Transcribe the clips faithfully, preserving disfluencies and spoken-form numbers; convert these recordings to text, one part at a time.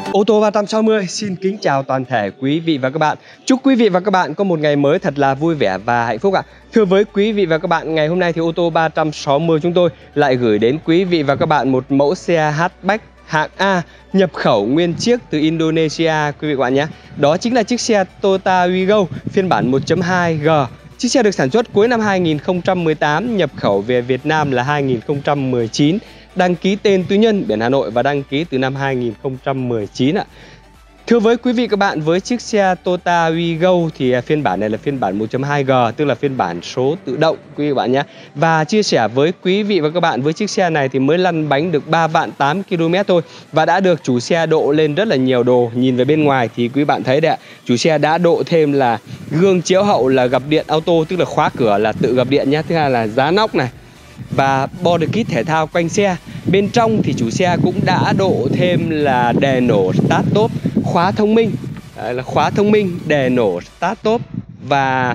Ô tô ba trăm sáu mươi xin kính chào toàn thể quý vị và các bạn. Chúc quý vị và các bạn có một ngày mới thật là vui vẻ và hạnh phúc ạ. Thưa với quý vị và các bạn, ngày hôm nay thì ô tô ba trăm sáu mươi chúng tôi lại gửi đến quý vị và các bạn một mẫu xe hatchback hạng A nhập khẩu nguyên chiếc từ Indonesia quý vị và các bạn nhé. Đó chính là chiếc xe Toyota Wigo phiên bản một chấm hai G. Chiếc xe được sản xuất cuối năm hai nghìn không trăm mười tám, nhập khẩu về Việt Nam là hai nghìn không trăm mười chín. Đăng ký tên tư nhân biển Hà Nội và đăng ký từ năm hai nghìn không trăm mười chín ạ. Thưa với quý vị các bạn, với chiếc xe Toyota Wigo thì phiên bản này là phiên bản một chấm hai G, tức là phiên bản số tự động quý vị và các bạn nhé. Và chia sẻ với quý vị và các bạn, với chiếc xe này thì mới lăn bánh được ba vạn tám ki lô mét thôi và đã được chủ xe độ lên rất là nhiều đồ. Nhìn về bên ngoài thì quý bạn thấy đấy ạ, chủ xe đã độ thêm là gương chiếu hậu là gập điện auto, tức là khóa cửa là tự gập điện nhé. Thứ hai là giá nóc này và body kit thể thao quanh xe. Bên trong thì chủ xe cũng đã độ thêm là đèn nổ start top, khóa thông minh, đấy là khóa thông minh, đèn nổ start top và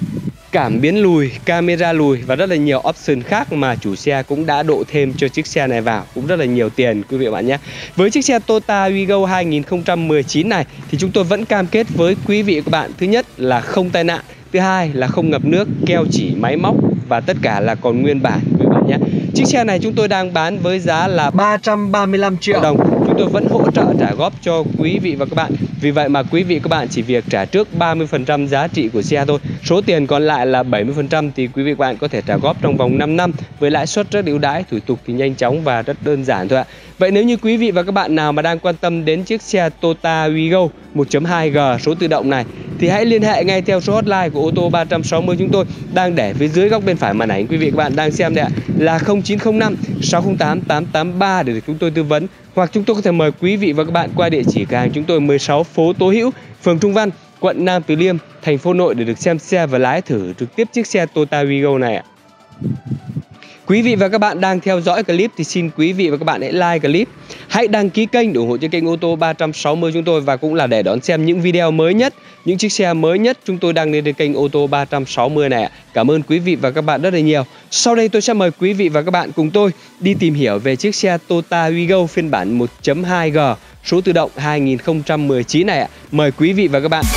cảm biến lùi, camera lùi và rất là nhiều option khác mà chủ xe cũng đã độ thêm cho chiếc xe này vào, cũng rất là nhiều tiền quý vị và bạn nhé. Với chiếc xe Toyota Wigo hai nghìn không trăm mười chín này thì chúng tôi vẫn cam kết với quý vị và các bạn, thứ nhất là không tai nạn, thứ hai là không ngập nước, keo chỉ, máy móc và tất cả là còn nguyên bản quý vị và bạn nhé. Chiếc xe này chúng tôi đang bán với giá là ba trăm ba mươi lăm triệu đồng. Chúng tôi vẫn hỗ trợ trả góp cho quý vị và các bạn. Vì vậy mà quý vị và các bạn chỉ việc trả trước ba mươi phần trăm giá trị của xe thôi. Số tiền còn lại là bảy mươi phần trăm thì quý vị và các bạn có thể trả góp trong vòng năm năm với lãi suất rất ưu đãi, thủ tục thì nhanh chóng và rất đơn giản thôi ạ. Vậy nếu như quý vị và các bạn nào mà đang quan tâm đến chiếc xe Toyota Wigo một chấm hai G số tự động này thì hãy liên hệ ngay theo số hotline của ô tô ba trăm sáu mươi chúng tôi đang để phía dưới góc bên phải màn ảnh quý vị và các bạn đang xem đây ạ, là không chín không năm sáu không tám tám tám ba để được chúng tôi tư vấn, hoặc chúng tôi có thể mời quý vị và các bạn qua địa chỉ cửa hàng chúng tôi mười sáu phố Tố Hữu, phường Trung Văn, quận Nam Từ Liêm, thành phố Hà Nội để được xem xe và lái thử trực tiếp chiếc xe Toyota Wigo này ạ. Quý vị và các bạn đang theo dõi clip thì xin quý vị và các bạn hãy like clip, hãy đăng ký kênh để ủng hộ cho kênh ô tô ba trăm sáu mươi chúng tôi và cũng là để đón xem những video mới nhất, những chiếc xe mới nhất chúng tôi đăng lên trên kênh ô tô ba trăm sáu mươi này ạ. Cảm ơn quý vị và các bạn rất là nhiều. Sau đây tôi sẽ mời quý vị và các bạn cùng tôi đi tìm hiểu về chiếc xe Toyota Wigo phiên bản một chấm hai G số tự động hai nghìn không trăm mười chín này ạ. Mời quý vị và các bạn.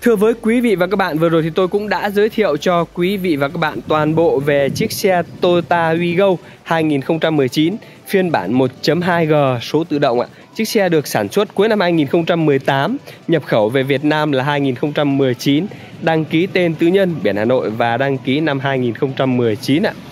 Thưa với quý vị và các bạn, vừa rồi thì tôi cũng đã giới thiệu cho quý vị và các bạn toàn bộ về chiếc xe Toyota Wigo hai nghìn không trăm mười chín phiên bản một chấm hai G số tự động ạ. Chiếc xe được sản xuất cuối năm hai nghìn không trăm mười tám, nhập khẩu về Việt Nam là hai nghìn không trăm mười chín, đăng ký tên tư nhân biển Hà Nội và đăng ký năm hai nghìn không trăm mười chín ạ.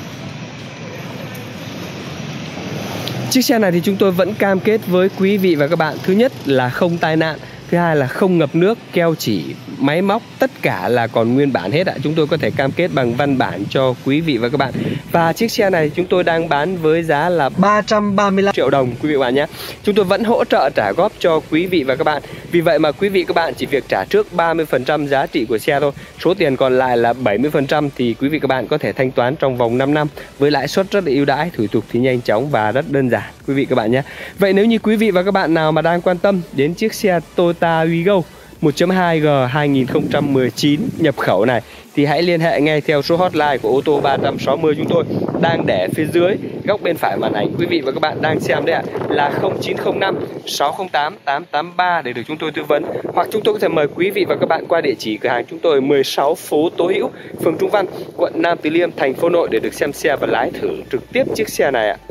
Chiếc xe này thì chúng tôi vẫn cam kết với quý vị và các bạn, thứ nhất là không tai nạn, thứ hai là không ngập nước, keo chỉ, máy móc tất cả là còn nguyên bản hết ạ. Chúng tôi có thể cam kết bằng văn bản cho quý vị và các bạn. Và chiếc xe này chúng tôi đang bán với giá là ba trăm ba mươi lăm triệu đồng quý vị và các bạn nhé. Chúng tôi vẫn hỗ trợ trả góp cho quý vị và các bạn. Vì vậy mà quý vị và các bạn chỉ việc trả trước ba mươi phần trăm giá trị của xe thôi. Số tiền còn lại là bảy mươi phần trăm thì quý vị và các bạn có thể thanh toán trong vòng năm năm với lãi suất rất là ưu đãi, thủ tục thì nhanh chóng và rất đơn giản quý vị và các bạn nhé. Vậy nếu như quý vị và các bạn nào mà đang quan tâm đến chiếc xe Toyota Wigo một chấm hai G hai nghìn không trăm mười chín nhập khẩu này thì hãy liên hệ ngay theo số hotline của ô tô ba trăm sáu mươi chúng tôi đang để phía dưới góc bên phải màn ảnh quý vị và các bạn đang xem đấy ạ, là không chín không năm sáu không tám tám tám ba để được chúng tôi tư vấn, hoặc chúng tôi có thể mời quý vị và các bạn qua địa chỉ cửa hàng chúng tôi mười sáu phố Tố Hữu, phường Trung Văn, quận Nam Từ Liêm, thành phố Hà Nội để được xem xe và lái thử trực tiếp chiếc xe này ạ.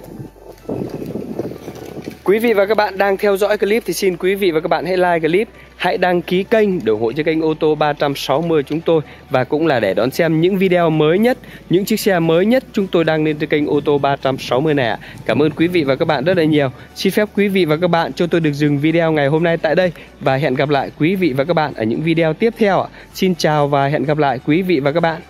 Quý vị và các bạn đang theo dõi clip thì xin quý vị và các bạn hãy like clip, hãy đăng ký kênh để ủng hộ cho kênh ô tô ba trăm sáu mươi chúng tôi, và cũng là để đón xem những video mới nhất, những chiếc xe mới nhất chúng tôi đăng lên trên kênh ô tô ba trăm sáu mươi này ạ. Cảm ơn quý vị và các bạn rất là nhiều. Xin phép quý vị và các bạn cho tôi được dừng video ngày hôm nay tại đây và hẹn gặp lại quý vị và các bạn ở những video tiếp theo ạ. Xin chào và hẹn gặp lại quý vị và các bạn.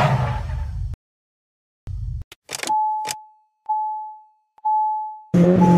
Thank you.